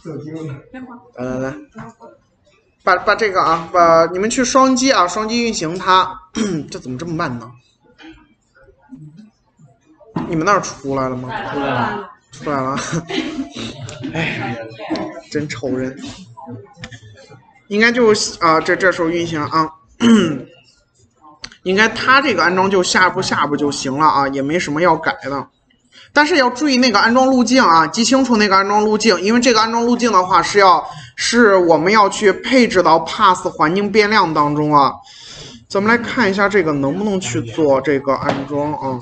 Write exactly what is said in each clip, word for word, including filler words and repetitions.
来来来，把把这个啊，把你们去双击啊，双击运行它。这怎么这么慢呢？你们那儿出来了吗？ 出来了， 出来了。哎，真愁人。应该就啊，这这时候运行啊。应该它这个安装就下一步下一步就行了啊，也没什么要改的。但是要注意那个安装路径啊，记清楚那个安装路径，因为这个安装路径的话是要是我们要去配置到 Pass 环境变量当中啊。咱们来看一下这个能不能去做这个安装啊。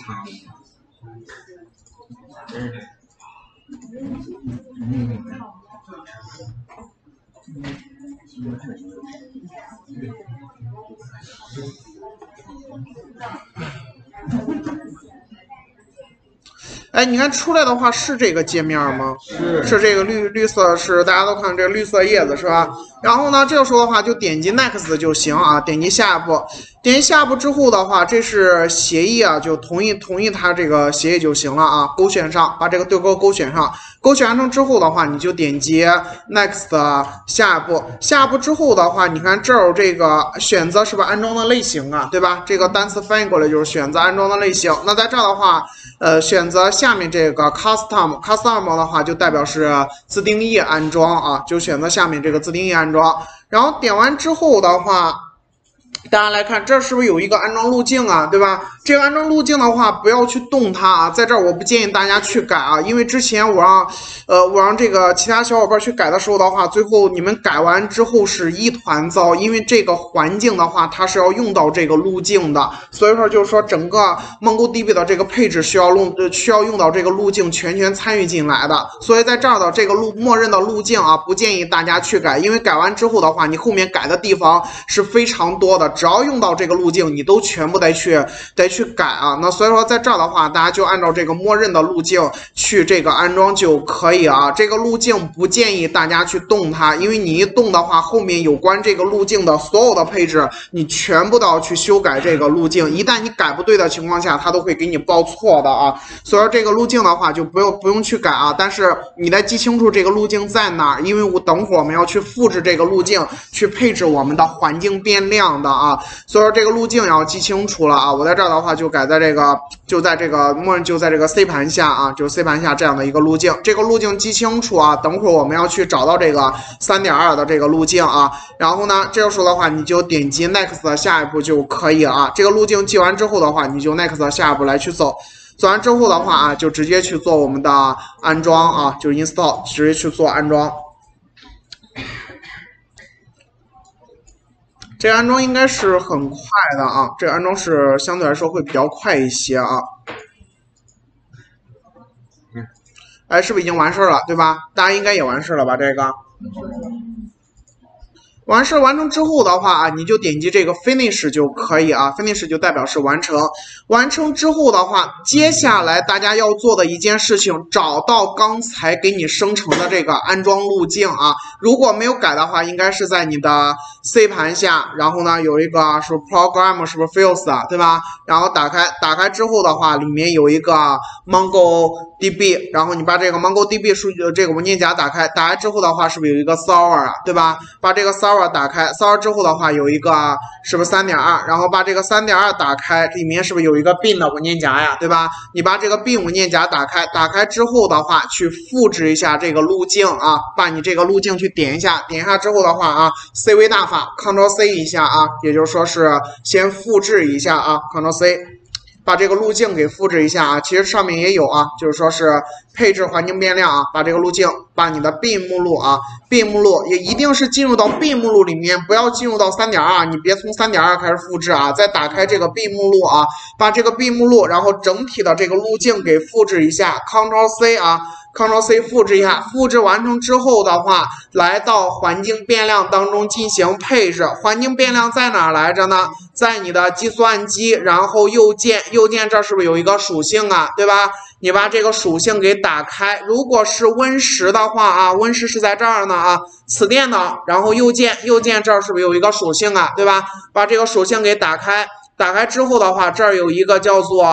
哎，你看出来的话是这个界面吗？ 是是这个绿绿色，是大家都看这个绿色叶子是吧？然后呢，这个时候的话就点击 Next 就行啊，点击下一步，点击下一步之后的话，这是协议啊，就同意同意它这个协议就行了啊，勾选上，把这个对勾勾选上，勾选完成之后的话，你就点击 Next 下一步，下一步之后的话，你看这儿有这个选择是不是安装的类型啊，对吧？这个单词翻译过来就是选择安装的类型。那在这儿的话，呃，选择下面这个 Custom Custom 的话，就代表是自定义安装啊，就选择下面这个自定义安装。然后点完之后的话，大家来看，这是不是有一个安装路径啊，对吧？这个安装路径的话，不要去动它啊，在这儿我不建议大家去改啊，因为之前我让，呃，我让这个其他小伙伴去改的时候的话，最后你们改完之后是一团糟，因为这个环境的话，它是要用到这个路径的，所以说就是说整个 MongoDB 的这个配置需要用，呃，需要用到这个路径全权参与进来的，所以在这儿的这个路默认的路径啊，不建议大家去改，因为改完之后的话，你后面改的地方是非常多的。只要用到这个路径，你都全部得去得去改啊。那所以说在这儿的话，大家就按照这个默认的路径去这个安装就可以啊。这个路径不建议大家去动它，因为你一动的话，后面有关这个路径的所有的配置，你全部都要去修改这个路径。一旦你改不对的情况下，它都会给你报错的啊。所以说这个路径的话，就不用不用去改啊。但是你得记清楚这个路径在哪儿，因为我等会儿我们要去复制这个路径，去配置我们的环境变量的啊。啊，所以说这个路径要记清楚了啊！我在这儿的话就改在这个，就在这个默认就在这个 C 盘下啊，就 C 盘下这样的一个路径。这个路径记清楚啊！等会儿我们要去找到这个 三点二 的这个路径啊。然后呢，这个时候的话你就点击 Next 下一步就可以啊。这个路径记完之后的话，你就 Next 下一步来去走。走完之后的话啊，就直接去做我们的安装啊，就是 install， 直接去做安装。这个安装应该是很快的啊，这个安装是相对来说会比较快一些啊。哎，是不是已经完事了，对吧？大家应该也完事了吧？这个完事完成之后的话啊，你就点击这个 finish 就可以啊 ，finish 就代表是完成。完成之后的话，接下来大家要做的一件事情，找到刚才给你生成的这个安装路径啊。如果没有改的话，应该是在你的 C 盘下，然后呢有一个是 program 是不是 fields 啊，对吧？然后打开，打开之后的话，里面有一个 MongoDB， 然后你把这个 MongoDB 数据这个文件夹打开，打开之后的话，是不是有一个 server 啊，对吧？把这个 server 打开 ，server 之后的话有一个是不是 三点二， 然后把这个 三点二 打开，里面是不是有一个 bin 的文件夹呀，对吧？你把这个 bin 文件夹打开，打开之后的话，去复制一下这个路径啊，把你这个路径去点一下，点一下之后的话啊 ，C 为大法 ，Ctrl C 一下啊，也就是说是先复制一下啊 ，Ctrl C。把这个路径给复制一下啊，其实上面也有啊，就是说是配置环境变量啊，把这个路径，把你的 bin 目录啊 ，bin 目录也一定是进入到 bin 目录里面，不要进入到 三点二， 你别从 三点二 开始复制啊，再打开这个 bin 目录啊，把这个 bin 目录，然后整体的这个路径给复制一下 ，Ctrl C 啊。Ctrl C 复制一下，复制完成之后的话，来到环境变量当中进行配置。环境变量在哪来着呢？在你的计算机，然后右键，右键这是不是有一个属性啊？对吧？你把这个属性给打开。如果是 Win 十的话啊 ，Win 十是在这儿呢啊，此电脑，然后右键，右键这儿是不是有一个属性啊？对吧？把这个属性给打开。打开之后的话，这儿有一个叫做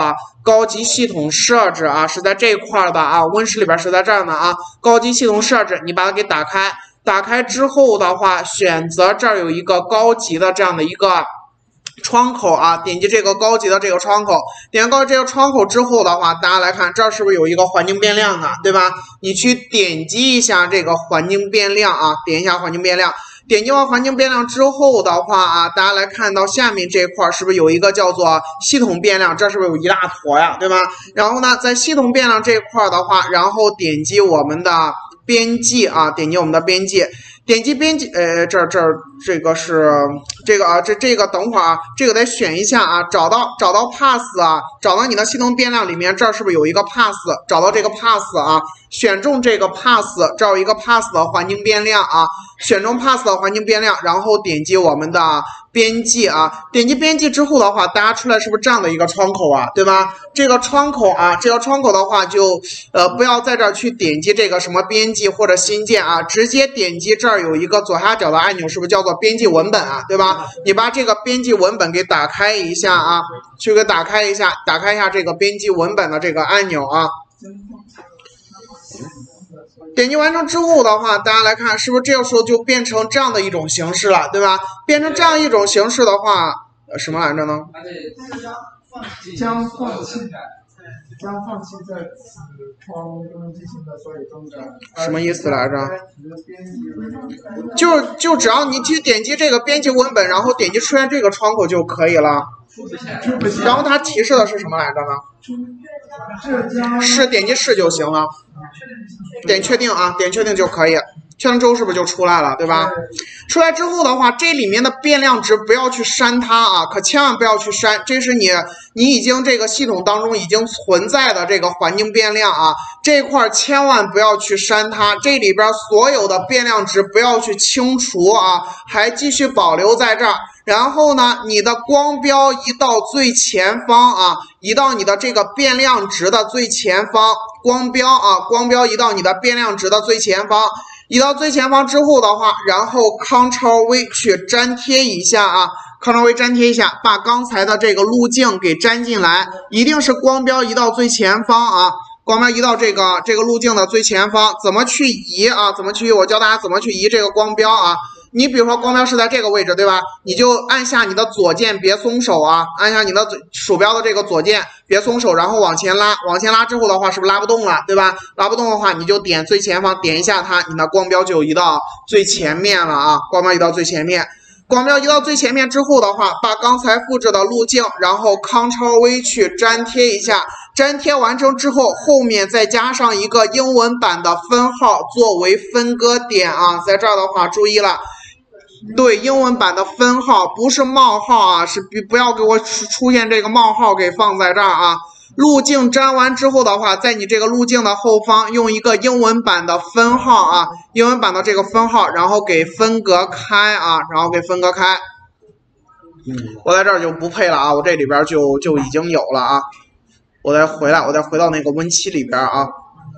高级系统设置啊，是在这一块的啊，Win十里边是在这儿呢啊，高级系统设置，你把它给打开，打开之后的话，选择这儿有一个高级的这样的一个窗口啊，点击这个高级的这个窗口，点到这个窗口之后的话，大家来看这儿是不是有一个环境变量呢？对吧？你去点击一下这个环境变量啊，点一下环境变量。点击完环境变量之后的话啊，大家来看到下面这一块是不是有一个叫做系统变量？这是不是有一大坨呀，对吧？然后呢，在系统变量这一块的话，然后点击我们的编辑啊，点击我们的编辑，点击编辑，呃，这这这个是这个啊，这这个等会儿啊，这个得选一下啊，找到找到 pass 啊，找到你的系统变量里面，这儿是不是有一个 pass？ 找到这个 pass 啊，选中这个 pass， 这儿有一个 pass 的环境变量啊。选中 pass 的环境变量，然后点击我们的编辑啊，点击编辑之后的话，大家出来是不是这样的一个窗口啊，对吧？这个窗口啊，这个窗口的话就呃不要在这儿去点击这个什么编辑或者新建啊，直接点击这儿有一个左下角的按钮，是不是叫做编辑文本啊，对吧？你把这个编辑文本给打开一下啊，去给打开一下，打开一下这个编辑文本的这个按钮啊。点击完成之后的话，大家来看，是不是这个时候就变成这样的一种形式了，对吧？变成这样一种形式的话，呃，什么来着呢？ 将放弃，将放弃在此窗中进行的所有动作。 什么意思来着？就就只要你去点击这个编辑文本，然后点击出现这个窗口就可以了。然后它提示的是什么来着呢？是点击是就行了。点确定啊，点确定就可以。确定之后是不是就出来了，对吧？出来之后的话，这里面的变量值不要去删它啊，可千万不要去删，这是你你已经这个系统当中已经存在的这个环境变量啊，这块千万不要去删它，这里边所有的变量值不要去清除啊，还继续保留在这儿。然后呢，你的光标移到最前方啊，移到你的这个变量值的最前方，光标啊，光标移到你的变量值的最前方。移到最前方之后的话，然后 Ctrl V 去粘贴一下啊 ，Ctrl V 粘贴一下，把刚才的这个路径给粘进来，一定是光标移到最前方啊，光标移到这个这个路径的最前方，怎么去移啊？怎么去移？我教大家怎么去移这个光标啊。你比如说光标是在这个位置，对吧？你就按下你的左键，别松手啊！按下你的鼠标的这个左键，别松手，然后往前拉，往前拉之后的话，是不是拉不动了，对吧？拉不动的话，你就点最前方，点一下它，你的光标就移到最前面了啊！光标移到最前面，光标移到最前面之后的话，把刚才复制的路径，然后 Ctrl V 去粘贴一下。粘贴完成之后，后面再加上一个英文版的分号作为分割点啊，在这儿的话注意了。对，英文版的分号不是冒号啊，是不要给我出现这个冒号给放在这儿啊。路径粘完之后的话，在你这个路径的后方用一个英文版的分号啊，英文版的这个分号，然后给分隔开啊，然后给分隔开。我在这儿就不配了啊，我这里边就就已经有了啊。我再回来，我再回到那个 Win 七里边啊。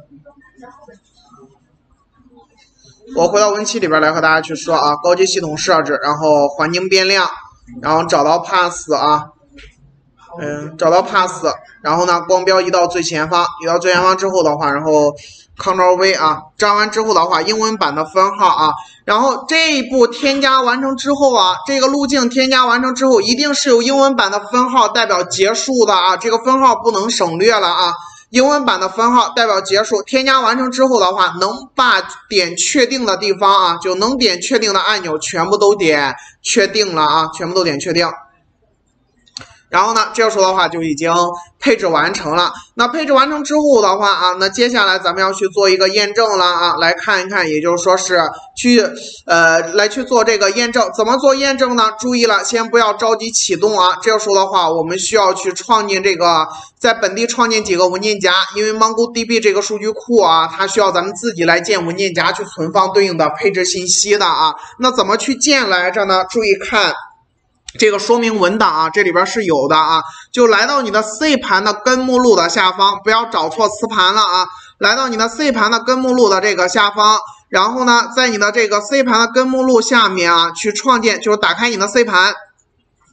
我回到 Win 七里边来和大家去说啊，高级系统设置，然后环境变量，然后找到 pass 啊，嗯，找到 pass， 然后呢，光标移到最前方，移到最前方之后的话，然后 Ctrl V 啊，粘完之后的话，英文版的分号啊，然后这一步添加完成之后啊，这个路径添加完成之后，一定是有英文版的分号代表结束的啊，这个分号不能省略了啊。英文版的分号代表结束，添加完成之后的话，能把点确定的地方啊，就能点确定的按钮全部都点确定了啊，全部都点确定。然后呢，这个时候的话就已经配置完成了。那配置完成之后的话啊，那接下来咱们要去做一个验证了啊，来看一看，也就是说是去呃来去做这个验证。怎么做验证呢？注意了，先不要着急启动啊。这个时候的话，我们需要去创建这个在本地创建几个文件夹，因为 MongoDB 这个数据库啊，它需要咱们自己来建文件夹去存放对应的配置信息的啊。那怎么去建来着呢？注意看。这个说明文档啊，这里边是有的啊，就来到你的 C 盘的根目录的下方，不要找错磁盘了啊。来到你的 C 盘的根目录的这个下方，然后呢，在你的这个 C 盘的根目录下面啊，去创建，就是打开你的 C 盘。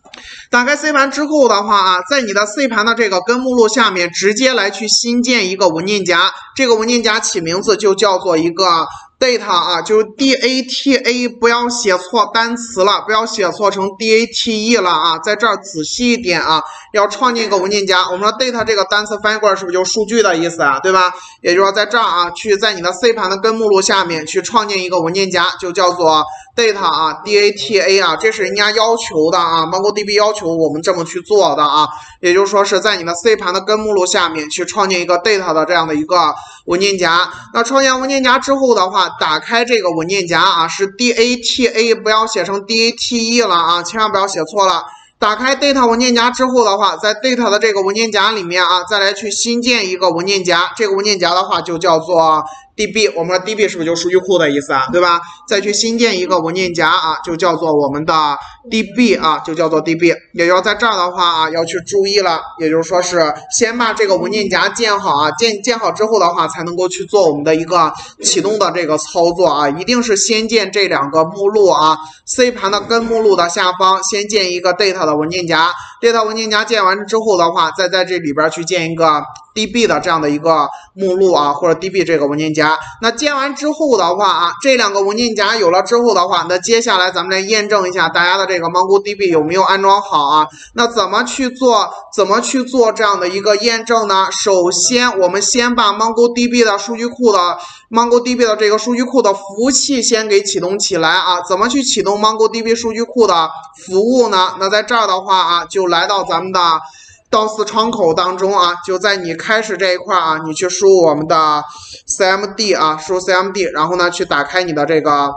打开 C 盘之后的话啊，在你的 C 盘的这个根目录下面，直接来去新建一个文件夹，这个文件夹起名字就叫做一个 data 啊，就是 D A T A， 不要写错单词了，不要写错成 D A T E 了啊，在这儿仔细一点啊，要创建一个文件夹。我们说 data 这个单词翻译过来是不是就是数据的意思啊，对吧？也就是说在这儿啊，去在你的 C 盘的根目录下面去创建一个文件夹，就叫做 data 啊 ，D A T A 啊，这是人家要求的啊 ，MongoDB 要求我们这么去做的啊，也就是说是在你的 C 盘的根目录下面去创建一个 data 的这样的一个文件夹。那创建文件夹之后的话，打开这个文件夹啊，是 D A T A， 不要写成 D A T E 了啊，千万不要写错了。打开 data 文件夹之后的话，在 data 的这个文件夹里面啊，再来去新建一个文件夹，这个文件夹的话就叫做 D B， 我们说 D B 是不是就是数据库的意思啊，对吧？再去新建一个文件夹啊，就叫做我们的 D B 啊，就叫做 D B。也就是在这儿的话啊，要去注意了，也就是说是先把这个文件夹建好啊，建建好之后的话，才能够去做我们的一个启动的这个操作啊，一定是先建这两个目录啊 ，C 盘的根目录的下方先建一个 data 的文件夹 ，data 文件夹建完之后的话，再在这里边去建一个 D B 的这样的一个目录啊，或者 D B 这个文件夹。那建完之后的话啊，这两个文件夹有了之后的话，那接下来咱们来验证一下大家的这个 MongoDB 有没有安装好啊？那怎么去做？怎么去做这样的一个验证呢？首先，我们先把 MongoDB 的数据库的 MongoDB 的这个数据库的服务器先给启动起来啊。怎么去启动 MongoDB 数据库的服务呢？那在这儿的话啊，就来到咱们的D O S 窗口当中啊，就在你开始这一块啊，你去输入我们的 C M D 啊，输入 C M D， 然后呢去打开你的这个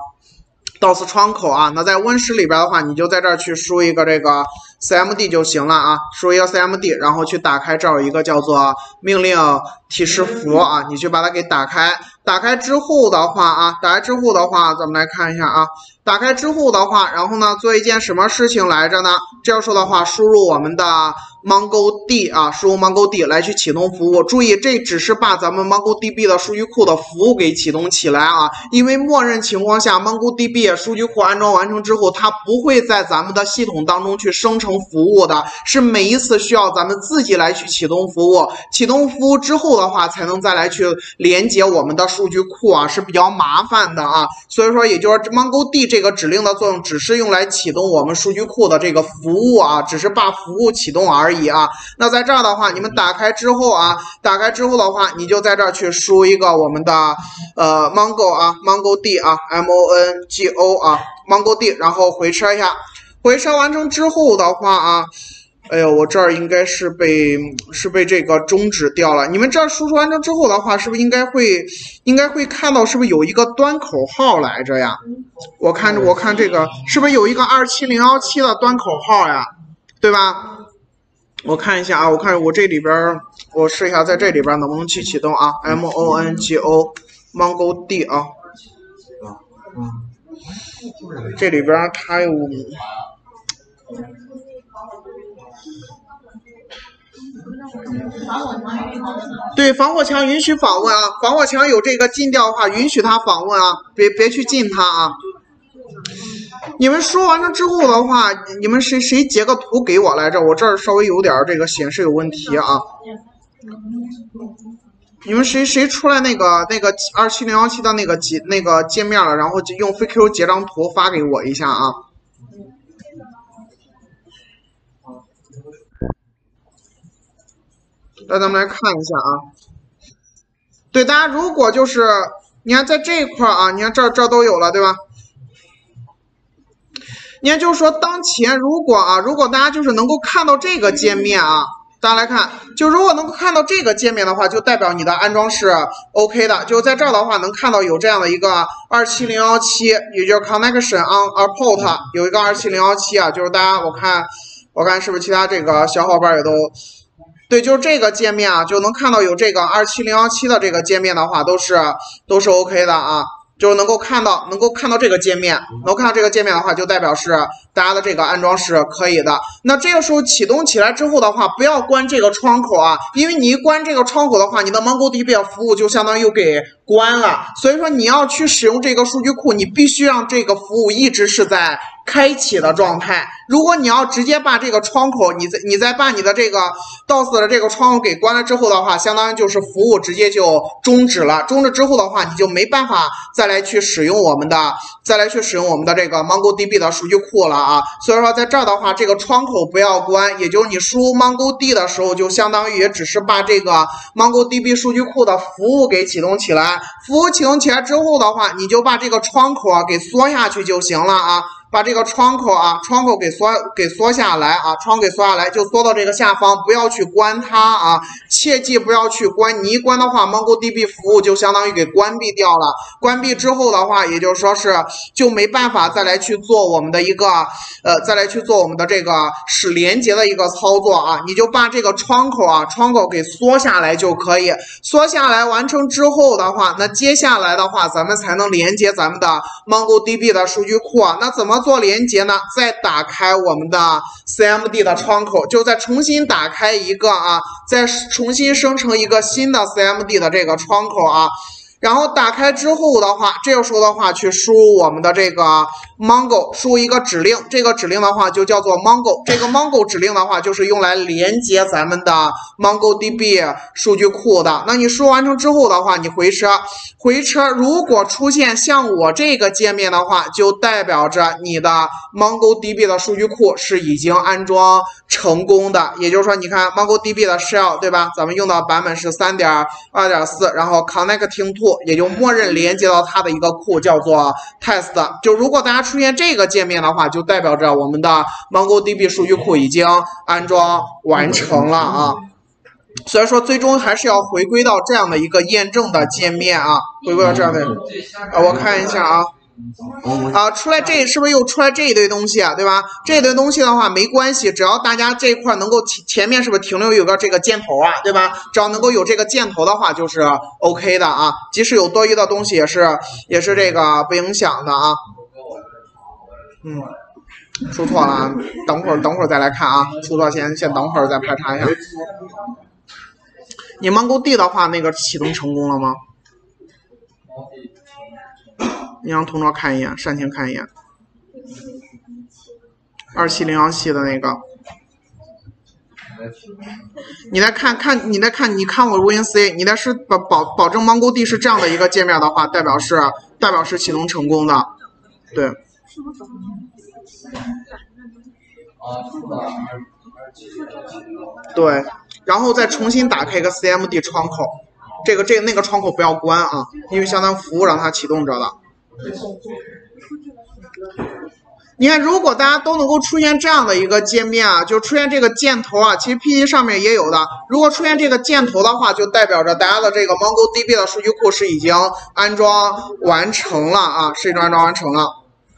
D O S 窗口啊。那在 Win 十里边的话，你就在这儿去输一个这个 C M D 就行了啊，输一个 C M D， 然后去打开这儿有一个叫做命令提示符啊，你去把它给打开。打开之后的话啊，打开之后的话，咱们来看一下啊。打开之后的话，然后呢做一件什么事情来着呢？这样说的话，输入我们的 MongoD 啊，输入 MongoD 来去启动服务。注意，这只是把咱们 MongoDB 的数据库的服务给启动起来啊，因为默认情况下 MongoDB 数据库安装完成之后，它不会在咱们的系统当中去生成服务的，是每一次需要咱们自己来去启动服务。启动服务之后的话，才能再来去连接我们的数据库啊，是比较麻烦的啊。所以说，也就是 MongoD 这个指令的作用，只是用来启动我们数据库的这个服务啊，只是把服务启动而已啊。那在这儿的话，你们打开之后啊，打开之后的话，你就在这儿去输一个我们的呃 Mongo 啊 ，MongoD 啊 ，M O N G O 啊 ，MongoD， 然后回车一下，回车完成之后的话啊。哎呦，我这儿应该是被是被这个终止掉了。你们这儿输出完成之后的话，是不是应该会应该会看到是不是有一个端口号来着呀？我看我看这个是不是有一个二七零一七的端口号呀？对吧？我看一下啊，我看我这里边我试一下在这里边能不能去启动啊 ？M O N G O MongoD 啊，这里边它有。对，防火墙允许访问啊，防火墙有这个禁掉的话，允许他访问啊，别别去禁他啊。你们说完了之后的话，你们谁谁截个图给我来着？我这儿稍微有点这个显示有问题啊。你们谁谁出来那个那个二七零一七的那个界那个界面了，然后就用 F Q 截张图发给我一下啊。那咱们来看一下啊，对，大家如果就是你看在这一块啊，你看这这都有了，对吧？你看就是说当前如果啊，如果大家就是能够看到这个界面啊，大家来看，就如果能够看到这个界面的话，就代表你的安装是 OK 的。就在这儿的话，能看到有这样的一个二七零一七，也就是 connection on a port 有一个二七零一七啊，就是大家我看我看是不是其他这个小伙伴也都。对，就是这个界面啊，就能看到有这个二七零一七的这个界面的话，都是都是 OK 的啊，就是能够看到能够看到这个界面，能够看到这个界面的话，就代表是大家的这个安装是可以的。那这个时候启动起来之后的话，不要关这个窗口啊，因为你一关这个窗口的话，你的 MongoDB 的服务就相当于又给关了。所以说你要去使用这个数据库，你必须让这个服务一直是在开启的状态。如果你要直接把这个窗口，你再你再把你的这个 D O S 的这个窗口给关了之后的话，相当于就是服务直接就终止了。终止之后的话，你就没办法再来去使用我们的，再来去使用我们的这个 MongoDB 的数据库了啊。所以说在这儿的话，这个窗口不要关，也就是你输入 MongoD 的时候，就相当于也只是把这个 MongoDB 数据库的服务给启动起来。服务启动起来之后的话，你就把这个窗口啊给缩下去就行了啊。把这个窗口啊，窗口给缩给缩下来啊，窗口给缩下来，就缩到这个下方，不要去关它啊，切记不要去关。你一关的话 ，MongoDB 服务就相当于给关闭掉了。关闭之后的话，也就是说是就没办法再来去做我们的一个呃，再来去做我们的这个使连接的一个操作啊。你就把这个窗口啊，窗口给缩下来就可以。缩下来完成之后的话，那接下来的话，咱们才能连接咱们的 MongoDB 的数据库啊。那怎么做连接呢？再打开我们的 C M D 的窗口，就再重新打开一个啊，再重新生成一个新的 C M D 的这个窗口啊。然后打开之后的话，这个时候的话去输入我们的这个 Mongo， 输入一个指令，这个指令的话就叫做 Mongo。这个 Mongo 指令的话就是用来连接咱们的 MongoDB 数据库的。那你输入完成之后的话，你回车，回车如果出现像我这个界面的话，就代表着你的 MongoDB 的数据库是已经安装成功的。也就是说，你看 MongoDB 的 shell 对吧？咱们用的版本是 三点二点四， 然后 connecting to。也就默认连接到它的一个库叫做 test。 就如果大家出现这个界面的话，就代表着我们的 MongoDB 数据库已经安装完成了啊。所以说最终还是要回归到这样的一个验证的界面啊，回归到这样的啊，我看一下啊。啊，出来这是不是又出来这一堆东西啊，对吧？这一堆东西的话没关系，只要大家这一块能够前面是不是停留有个这个箭头啊，对吧？只要能够有这个箭头的话，就是 OK 的啊。即使有多余的东西，也是也是这个不影响的啊。嗯，出错了啊，等会儿等会儿再来看啊，出错先先等会儿再排查一下。你 MongoD 的话，那个启动成功了吗？你让同桌看一眼，单晴看一眼，二七零幺七的那个，你再看看，你再看，你看我 Win C， 你再是保保保证 MongoD 是这样的一个界面的话，代表是代表是启动成功的，对。对，然后再重新打开一个 C M D 窗口，这个这个那个窗口不要关啊，因为相当服务让它启动着了。你看，如果大家都能够出现这样的一个界面啊，就出现这个箭头啊，其实 P P T 上面也有的。如果出现这个箭头的话，就代表着大家的这个 MongoDB 的数据库是已经安装完成了啊，是已经安装完成了。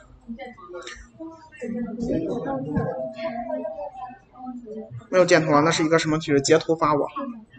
没有箭头了，那是一个什么提示？截图发我。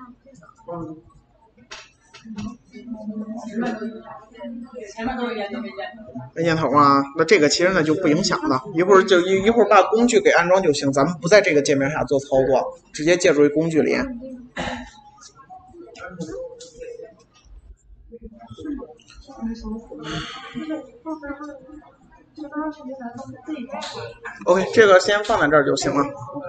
没箭头啊，那这个其实呢就不影响了，一会儿就一一会儿把工具给安装就行，咱们不在这个界面下做操作，直接借助于工具里。OK， 这个先放在这儿就行了。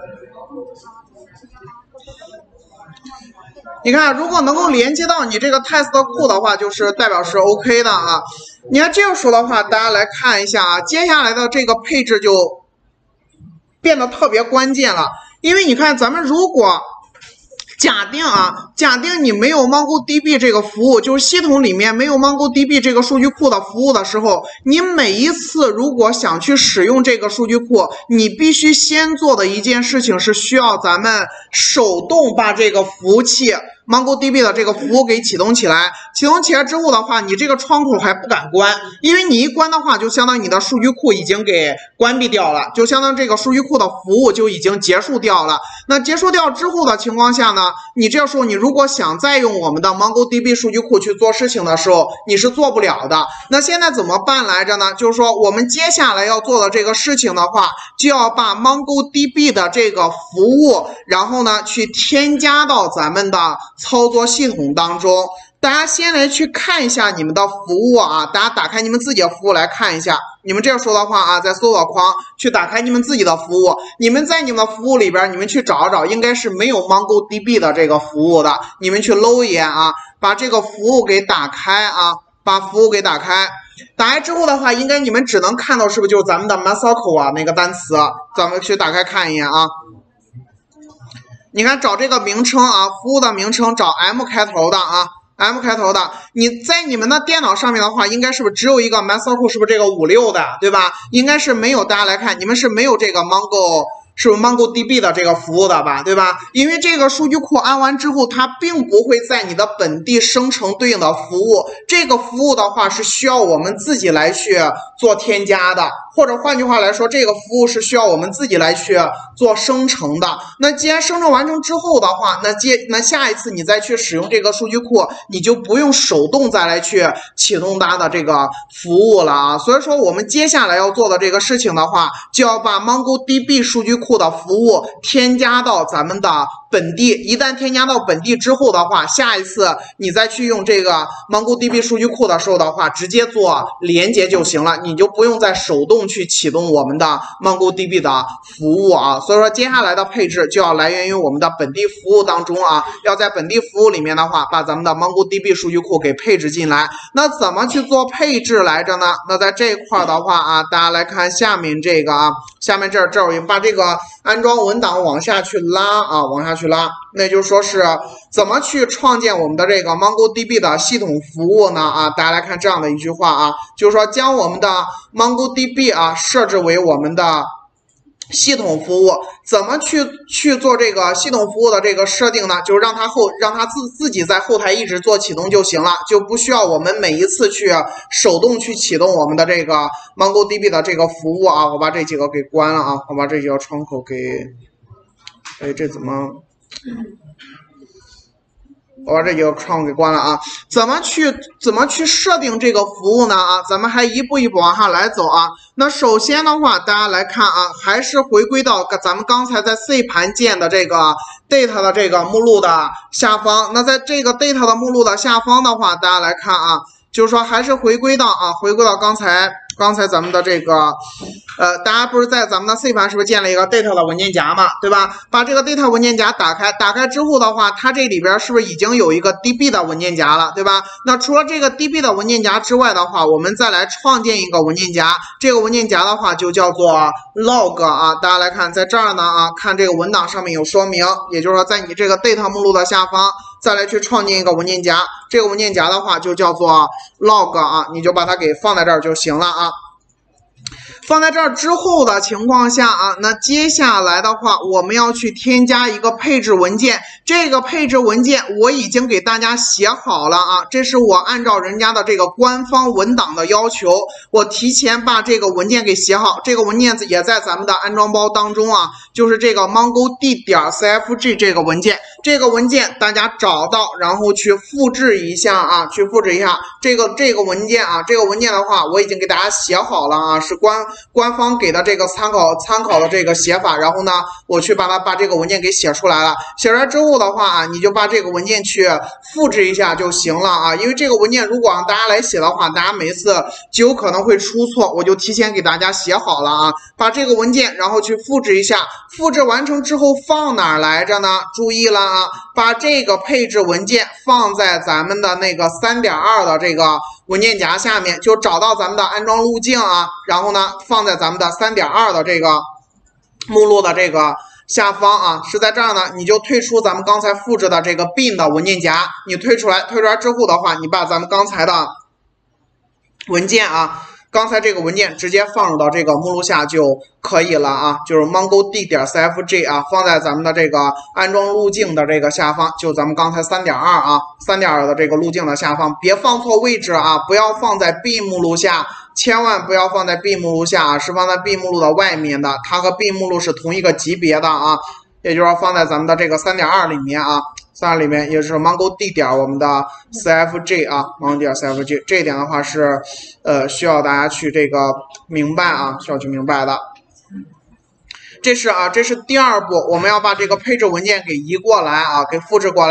你看，如果能够连接到你这个 test 库的话，就是代表是 OK 的啊。你看这个时候的话，大家来看一下啊，接下来的这个配置就变得特别关键了，因为你看咱们如果假定啊，假定你没有 MongoDB 这个服务，就是系统里面没有 MongoDB 这个数据库的服务的时候，你每一次如果想去使用这个数据库，你必须先做的一件事情是需要咱们手动把这个服务器 MongoDB 的这个服务给启动起来。启动起来之后的话，你这个窗口还不敢关，因为你一关的话，就相当于你的数据库已经给关闭掉了，就相当于这个数据库的服务就已经结束掉了。那结束掉之后的情况下呢，你这时候你如果想再用我们的 MongoDB 数据库去做事情的时候，你是做不了的。那现在怎么办来着呢？就是说我们接下来要做的这个事情的话，就要把 MongoDB 的这个服务，然后呢去添加到咱们的操作系统当中。 大家先来去看一下你们的服务啊，大家打开你们自己的服务来看一下。你们这个时候的话啊，在搜索框去打开你们自己的服务，你们在你们的服务里边，你们去找找，应该是没有 MongoDB 的这个服务的，你们去搂一眼啊，把这个服务给打开啊，把服务给打开。打开之后的话，应该你们只能看到是不是就是咱们的 Masako 啊那个单词，咱们去打开看一眼啊。你看找这个名称啊，服务的名称找 M 开头的啊。M 开头的，你在你们的电脑上面的话，应该是不是只有一个 Masako 是不是这个五六的，对吧？应该是没有，大家来看，你们是没有这个 Mongo 是不是 MongoDB 的这个服务的吧，对吧？因为这个数据库安完之后，它并不会在你的本地生成对应的服务，这个服务的话是需要我们自己来去做添加的，或者换句话来说，这个服务是需要我们自己来去做生成的。那既然生成完成之后的话，那接那下一次你再去使用这个数据库，你就不用手动再来去启动它的这个服务了啊。所以说我们接下来要做的这个事情的话，就要把 MongoDB 数据库的服务添加到咱们的本地。一旦添加到本地之后的话，下一次你再去用这个 MongoDB 数据库的时候的话，直接做连接就行了，你就不用再手动去启动我们的 MongoDB 的服务啊。所以说接下来的配置就要来源于我们的本地服务当中啊，要在本地服务里面的话，把咱们的 MongoDB 数据库给配置进来。那怎么去做配置来着呢？那在这块的话啊，大家来看下面这个啊，下面这儿这儿把这个安装文档往下去拉啊，往下去拉，那就说是怎么去创建我们的这个 MongoDB 的系统服务呢？啊，大家来看这样的一句话啊，就是说将我们的 MongoDB 啊设置为我们的系统服务。怎么去去做这个系统服务的这个设定呢？就是让它后让它自自己在后台一直做启动就行了，就不需要我们每一次去手动去启动我们的这个 MongoDB 的这个服务啊。我把这几个给关了啊，我把这几个窗口给，哎，这怎么？我把这几个窗口给关了啊。怎么去怎么去设定这个服务呢？啊，咱们还一步一步往下来走啊。那首先的话，大家来看啊，还是回归到咱们刚才在 C 盘建的这个 data 的这个目录的下方。那在这个 data 的目录的下方的话，大家来看啊，就是说还是回归到啊，回归到刚才刚才咱们的这个，呃，大家不是在咱们的 C 盘是不是建了一个 data 的文件夹嘛，对吧？把这个 data 文件夹打开，打开之后的话，它这里边是不是已经有一个 D B 的文件夹了，对吧？那除了这个 D B 的文件夹之外的话，我们再来创建一个文件夹，这个文件夹的话就叫做 log 啊。大家来看，在这儿呢啊，看这个文档上面有说明，也就是说在你这个 data 目录的下方。再来去创建一个文件夹，这个文件夹的话就叫做 log 啊，你就把它给放在这儿就行了啊。放在这儿之后的情况下啊，那接下来的话，我们要去添加一个配置文件。这个配置文件我已经给大家写好了啊，这是我按照人家的这个官方文档的要求，我提前把这个文件给写好。这个文件也在咱们的安装包当中啊，就是这个 MongoD 点 cfg 这个文件。这个文件大家找到，然后去复制一下啊，去复制一下这个这个文件啊。这个文件的话，我已经给大家写好了啊，是官官方给的这个参考参考的这个写法。然后呢，我去把它把这个文件给写出来了。写出来之后的话啊，你就把这个文件去复制一下就行了啊。因为这个文件如果让大家来写的话，大家每次就有可能会出错，我就提前给大家写好了啊。把这个文件然后去复制一下，复制完成之后放哪儿来着呢？注意了啊，把这个配置文件放在咱们的那个 三点二 的这个文件夹下面，就找到咱们的安装路径啊，然后呢放在咱们的 三点二 的这个目录的这个下方啊，是在这儿呢，你就退出咱们刚才复制的这个 bin 的文件夹，你退出来，退出来之后的话，你把咱们刚才的文件啊，刚才这个文件直接放入到这个目录下就可以了啊，就是 MongoD 点 cfg 啊，放在咱们的这个安装路径的这个下方，就咱们刚才 三点二 啊 ,三点二 的这个路径的下方，别放错位置啊，不要放在 bin 目录下，千万不要放在 bin 目录下啊，是放在 bin 目录的外面的，它和 bin 目录是同一个级别的啊，也就是说放在咱们的这个 三点二 里面啊。三里面也是 MongoD 点我们的 cfg 啊 ，MongoD 点 cfg 这一点的话是呃需要大家去这个明白啊，需要去明白的。这是啊，这是第二步，我们要把这个配置文件给移过来啊，给复制过来。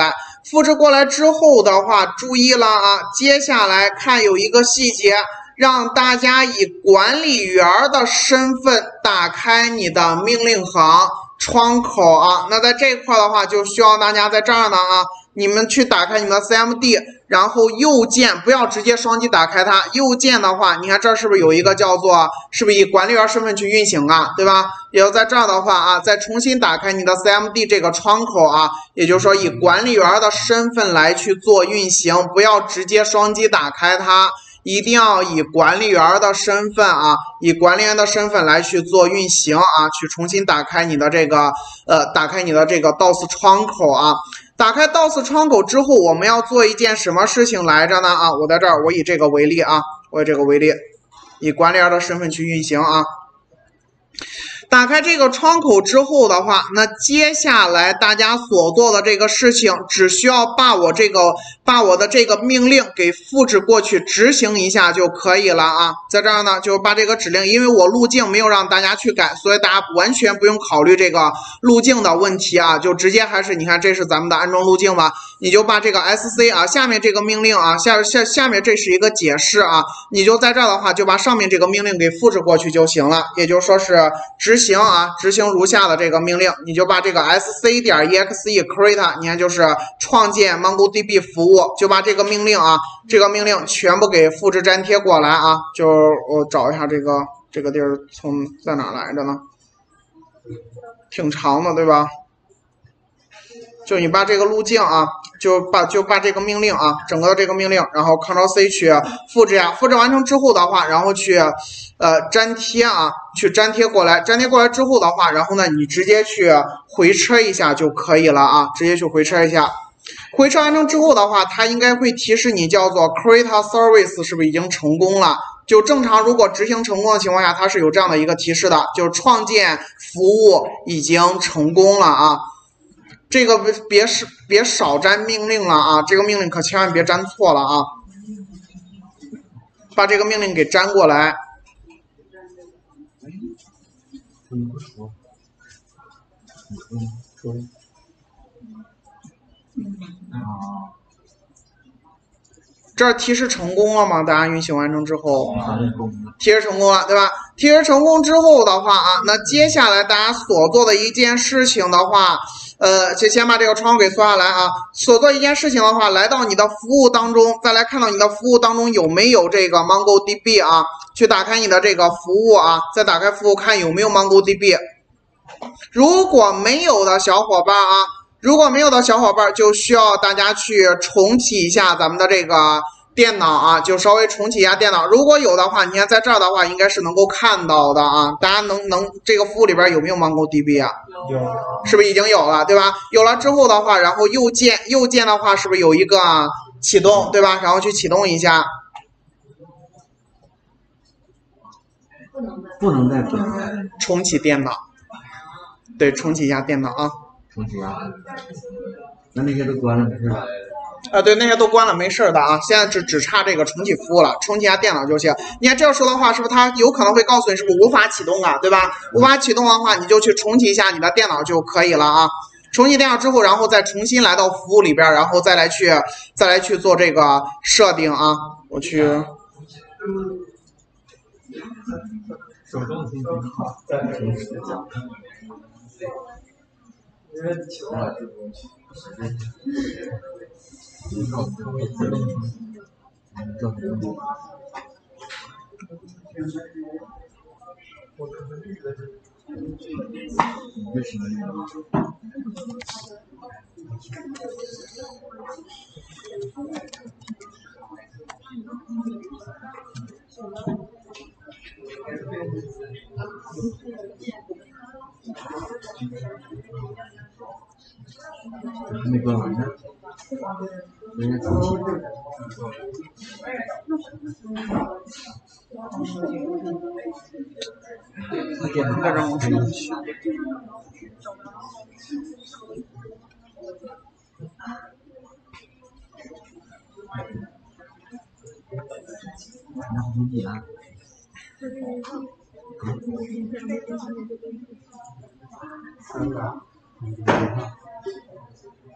复制过来之后的话，注意了啊，接下来看有一个细节，让大家以管理员的身份打开你的命令行窗口啊。那在这块的话，就需要大家在这儿呢啊，你们去打开你们的 C M D， 然后右键不要直接双击打开它，右键的话，你看这是不是有一个叫做，是不是以管理员身份去运行啊，对吧？也要在这儿的话啊，再重新打开你的 C M D 这个窗口啊，也就是说以管理员的身份来去做运行，不要直接双击打开它。一定要以管理员的身份啊，以管理员的身份来去做运行啊，去重新打开你的这个呃，打开你的这个 D O S 窗口啊。打开 D O S 窗口之后，我们要做一件什么事情来着呢？啊，我在这儿，我以这个为例啊，我以这个为例，以管理员的身份去运行啊。打开这个窗口之后的话，那接下来大家所做的这个事情，只需要把我这个把我的这个命令给复制过去执行一下就可以了啊。在这儿呢，就把这个指令，因为我路径没有让大家去改，所以大家完全不用考虑这个路径的问题啊，就直接还是你看这是咱们的安装路径吧，你就把这个 S C 啊，下面这个命令啊，下下下面这是一个解释啊，你就在这儿的话就把上面这个命令给复制过去就行了，也就是说是执行啊，执行如下的这个命令，你就把这个 sc 点 exe create， 你看就是创建 MongoDB 服务，就把这个命令啊，这个命令全部给复制粘贴过来啊。就我找一下这个这个地儿从在哪来着呢？挺长的，对吧？就你把这个路径啊，就把就把这个命令啊，整个这个命令，然后 Ctrl C 去复制呀，复制完成之后的话，然后去呃粘贴啊，去粘贴过来，粘贴过来之后的话，然后呢，你直接去回车一下就可以了啊，直接去回车一下。回车完成之后的话，它应该会提示你叫做 Create Service 是不是已经成功了？就正常如果执行成功的情况下，它是有这样的一个提示的，就是创建服务已经成功了啊。这个别是别少粘命令了啊，这个命令可千万别粘错了啊，把这个命令给粘过来。这儿提示成功了吗？大家运行完成之后，提示成功了，对吧？提示成功之后的话啊，那接下来大家所做的一件事情的话，呃，就先把这个窗户给缩下来啊。所做一件事情的话，来到你的服务当中，再来看到你的服务当中有没有这个 MongoDB 啊，去打开你的这个服务啊，再打开服务看有没有 MongoDB。如果没有的小伙伴啊。如果没有的小伙伴，就需要大家去重启一下咱们的这个电脑啊，就稍微重启一下电脑。如果有的话，你看在这儿的话，应该是能够看到的啊。大家能能这个服务里边有没有 MongoDB 啊？ 有， 是不是已经有了，对吧？有了之后的话，然后右键右键的话，是不是有一个启动，对吧？然后去启动一下。 不能再重重启电脑，对，重启一下电脑啊。 重启啊？那那些都关了没事吧？ 啊，对，那些都关了，没事的啊。现在只只差这个重启服务了，重启一下电脑就行。你看这样说的话，是不是它有可能会告诉你是不是无法启动啊，对吧？无法启动的话，你就去重启一下你的电脑就可以了啊。重启电脑之后，然后再重新来到服务里边，然后再来去再来去做这个设定啊。我去。 手动重启好，再重启。因为球啊，这东西。 为什么呢？还没关完呢，人家重启。他给那个让我重启。那不一样。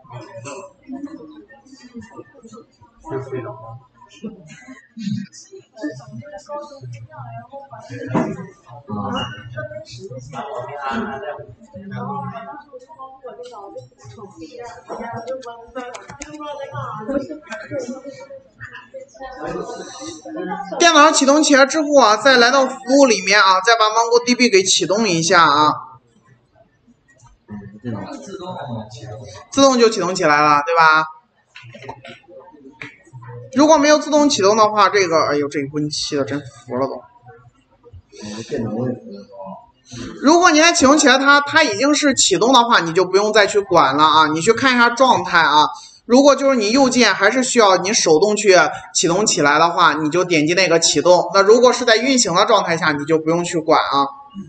电脑启动起来之后啊，再来到服务里面啊，再把 MongoDB 给启动一下啊，自动就启动起来了，对吧？如果没有自动启动的话，这个哎呦，这个 Win 七的真服了都。如果你还启动起来它，它已经是启动的话，你就不用再去管了啊。你去看一下状态啊。如果就是你右键还是需要你手动去启动起来的话，你就点击那个启动。那如果是在运行的状态下，你就不用去管啊。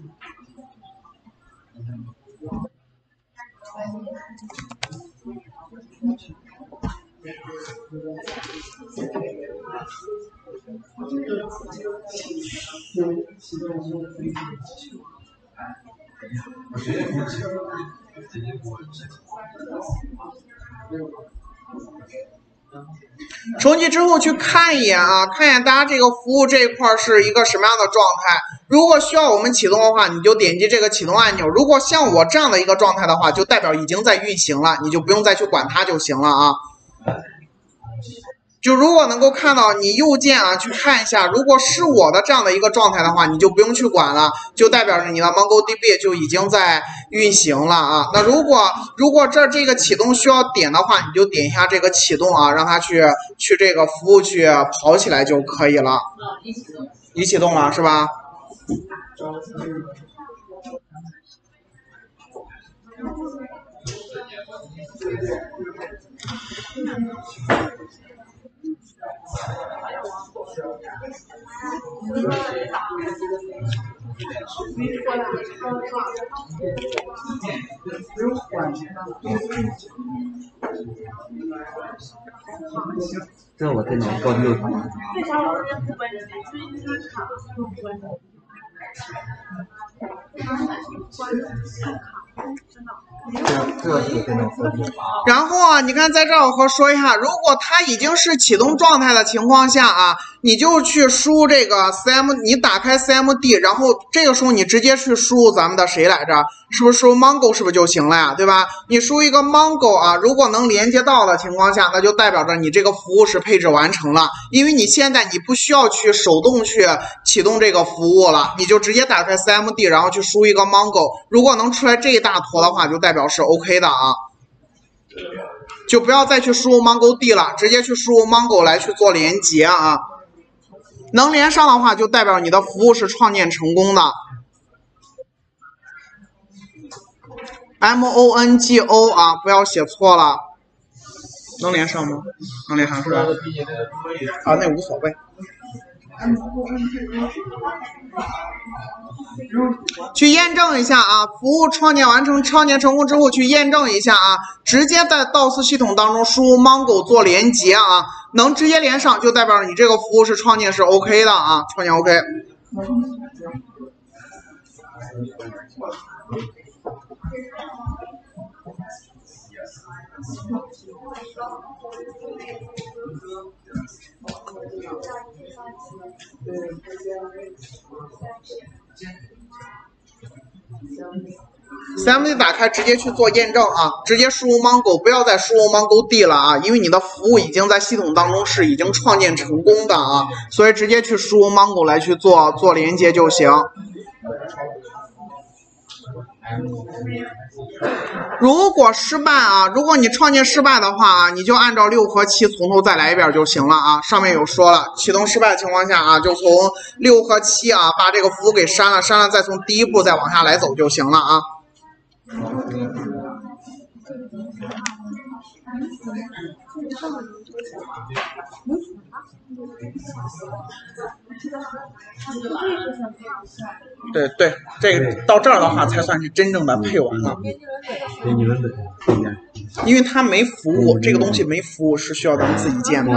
重启之后去看一眼啊，看一眼大家这个服务这一块是一个什么样的状态。如果需要我们启动的话，你就点击这个启动按钮。如果像我这样的一个状态的话，就代表已经在运行了，你就不用再去管它就行了啊。就如果能够看到你右键啊，去看一下，如果是我的这样的一个状态的话，你就不用去管了，就代表着你的 MongoDB 就已经在运行了啊。那如果如果这这个启动需要点的话，你就点一下这个启动啊，让它去去这个服务去跑起来就可以了。已启动，已启动了是吧？ 这我电脑高级又长。 然后啊，你看在这儿我和说一下，如果它已经是启动状态的情况下啊，你就去输这个 C M， 你打开 C M D， 然后这个时候你直接去输咱们的谁来着？是不是输 Mongo 是不是就行了呀？对吧？你输一个 Mongo 啊，如果能连接到的情况下，那就代表着你这个服务是配置完成了，因为你现在你不需要去手动去启动这个服务了，你就直接打开 C M D， 然后去输一个 Mongo， 如果能出来这一大坨的话，就代表是 OK 的啊。就不要再去输入 MongoD 了，直接去输入 Mongo 来去做连接啊。能连上的话，就代表你的服务是创建成功的。M O N G O 啊，不要写错了。能连上吗？能连上是吧？啊，那无所谓。去验证一下啊，服务创建完成、创建成功之后去验证一下啊，直接在 D O S 系统当中输入 Mongo 做连接啊，能直接连上就代表你这个服务是创建是 OK 的啊，创建 OK。C M D 打开，直接去做验证啊，直接输入 Mongo， 不要再输入 MongoD 了啊，因为你的服务已经在系统当中是已经创建成功的啊，所以直接去输入 Mongo 来去做做连接就行。如果失败啊，如果你创建失败的话啊，你就按照六和七从头再来一遍就行了啊。上面有说了，启动失败的情况下啊，就从六和七啊把这个服务给删了，删了再从第一步再往下来走就行了啊。对对，这个到这儿的话才算是真正的配完了。因为它没服务，这个东西没服务是需要咱们自己建的。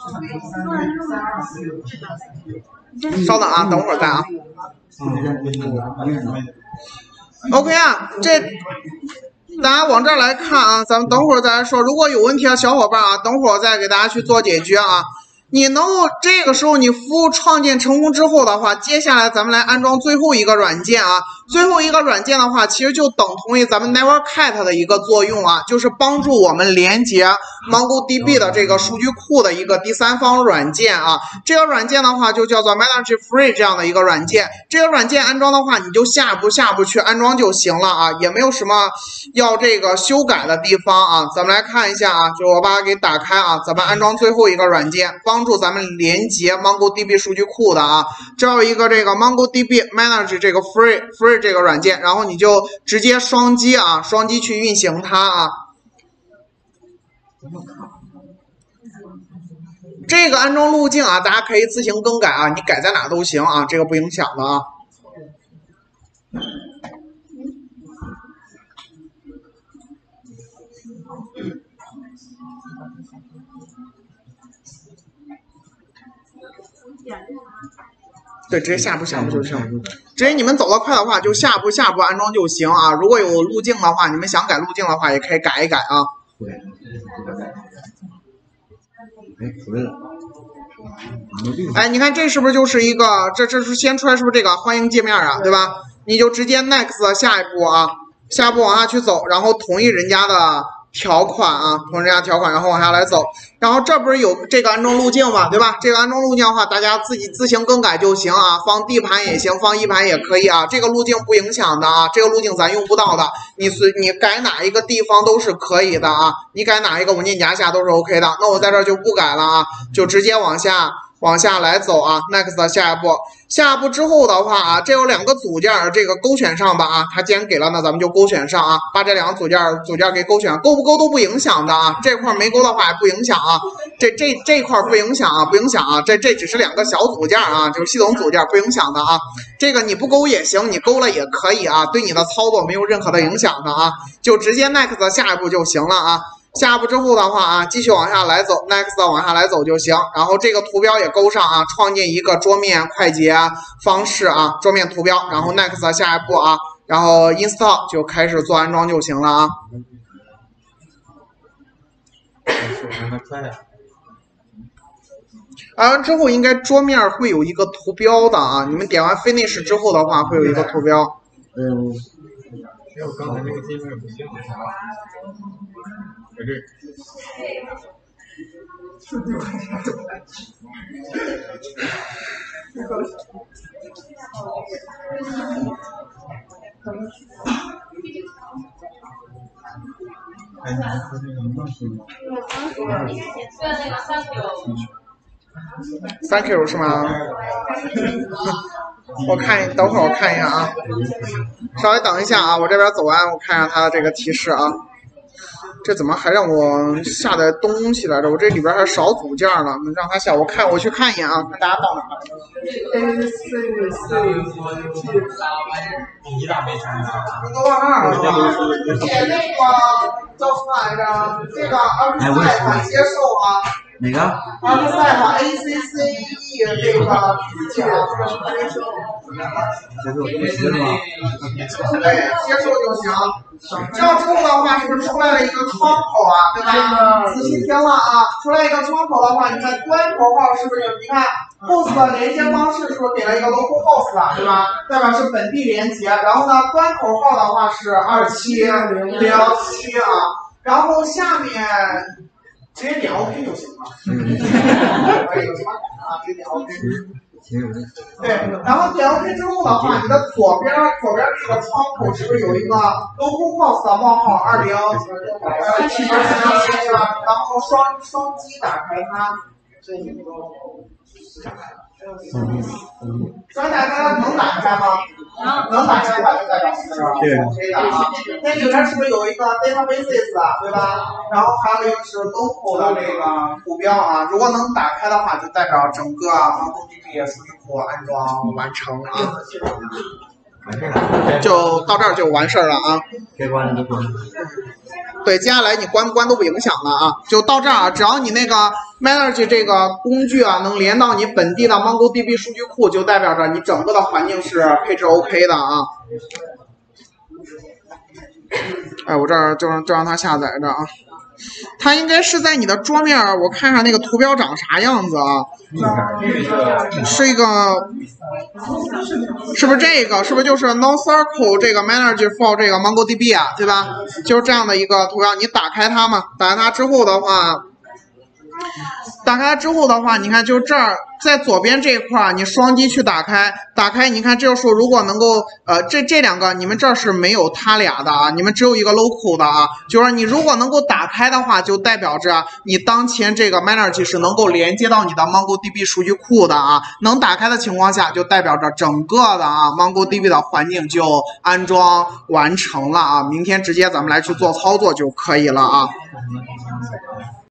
稍等啊，等会儿再啊。OK 啊，这大家往这儿来看啊，咱们等会儿再来说。如果有问题的小伙伴啊，等会儿再给大家去做解决啊。你能够这个时候你服务创建成功之后的话，接下来咱们来安装最后一个软件啊。最后一个软件的话，其实就等同于咱们 NeverCat 的一个作用啊，就是帮助我们连接 MongoDB 的这个数据库的一个第三方软件啊。这个软件的话就叫做 ManageFree 这样的一个软件。这个软件安装的话，你就下一步下一步去安装就行了啊，也没有什么要这个修改的地方啊。咱们来看一下啊，就我把它给打开啊，咱们安装最后一个软件，帮助咱们连接 MongoDB 数据库的啊。这有一个这个 MongoDB Manage 这个 Free Free 这个软件，然后你就直接双击啊，双击去运行它啊。这个安装路径啊，大家可以自行更改啊，你改在哪都行啊，这个不影响的啊。对，直接下步下步就行。直接你们走得快的话，就下步下步安装就行啊。如果有路径的话，你们想改路径的话，也可以改一改啊。哎，你看这是不是就是一个，这这是先出来是不是这个欢迎界面啊，对吧？你就直接 next 下一步啊，下一步往下去走，然后同意人家的条款啊，同意人家条款，然后往下来走。然后这不是有这个安装路径嘛，对吧？这个安装路径的话，大家自己自行更改就行啊，放 D 盘也行，放 E 盘也可以啊，这个路径不影响的啊，这个路径咱用不到的，你随你改哪一个地方都是可以的啊，你改哪一个文件夹下都是 OK 的。那我在这儿就不改了啊，就直接往下。往下来走啊 ，next 下一步，下一步之后的话啊，这有两个组件，这个勾选上吧啊，它既然给了，那咱们就勾选上啊，把这两个组件组件给勾选，勾不勾都不影响的啊，这块没勾的话也不影响啊，这这这块不影响啊，不影响啊，这这只是两个小组件啊，就是系统组件不影响的啊，这个你不勾也行，你勾了也可以啊，对你的操作没有任何的影响的啊，就直接 next 下一步就行了啊。下一步之后的话啊，继续往下来走 ，next 往下来走就行。然后这个图标也勾上啊，创建一个桌面快捷方式啊，桌面图标。然后 next 下一步啊，然后 install 就开始做安装就行了啊。安完之后应该桌面会有一个图标的啊，你们点完 finish 之后的话会有一个图标。 嗯。 因为我刚才那个界面不行。在这。哎，你们说这个梦是吗？ 那个三九。 Thank you 是吗？我看，等会儿我看一下啊，稍微等一下啊，我这边走完，我看一下它的这个提示啊。这怎么还让我下载东西来着？我这里边还少组件呢，让它下，我看我去看一眼啊，看大家到哪了。 A C C T。 一大没啥。 你都到那儿了吗？点那个叫什么来着？这个阿克赛塔接受啊。 哪个？ 阿克赛塔 A C C E 这个字节啊，这个是接受。 接受不是吗？ 对，接受就行。这样之后的话，是不是出来了一个窗口啊？对吧？仔细听了啊，出来一个窗口的话，你看端口号是不是？你看 host 的连接方式是不是给了一个 localhost 对吧？代表是本地连接。然后呢，端口号的话是二七零零七啊。然后下面直接点 OK 就行了。可以有什么啊？直接点 OK。对，然后点 OK 之后的话，你的左边左边这个窗口是不是有一个 localhost 冒号二零呃七八三幺七吧？然后双双击打开它，双打开能打开吗？能打开的话就代表是 OK 的啊。那里面是不是有一个 databases 啊，对吧？然后还有一个是 local 的这个图标啊，如果能打开的话，就代表整个 MongoDB 数据库安装完成啊。就到这儿就完事儿了啊。 该关的都关。 对，接下来你关不关都不影响了啊。就到这儿啊，只要你那个 Manergy 这个工具啊，能连到你本地的 MongoDB 数据库，就代表着你整个的环境是配置 OK 的啊。哎，我这儿就让就让它下载着啊。它应该是在你的桌面，我看看那个图标长啥样子啊？是一个，是不是这个？是不是就是 NoCircle 这个 Manergy for 这个 MongoDB 啊？对吧？就是这样的一个图标，你打开它嘛，打开它之后的话。打开之后的话，你看就这儿，在左边这一块，你双击去打开，打开，你看这个时候如果能够，呃，这这两个你们这儿是没有它俩的啊，你们只有一个 local 的啊，就是你如果能够打开的话，就代表着你当前这个 Manergy 是能够连接到你的 MongoDB 数据库的啊，能打开的情况下，就代表着整个的啊 MongoDB 的环境就安装完成了啊，明天直接咱们来去做操作就可以了啊。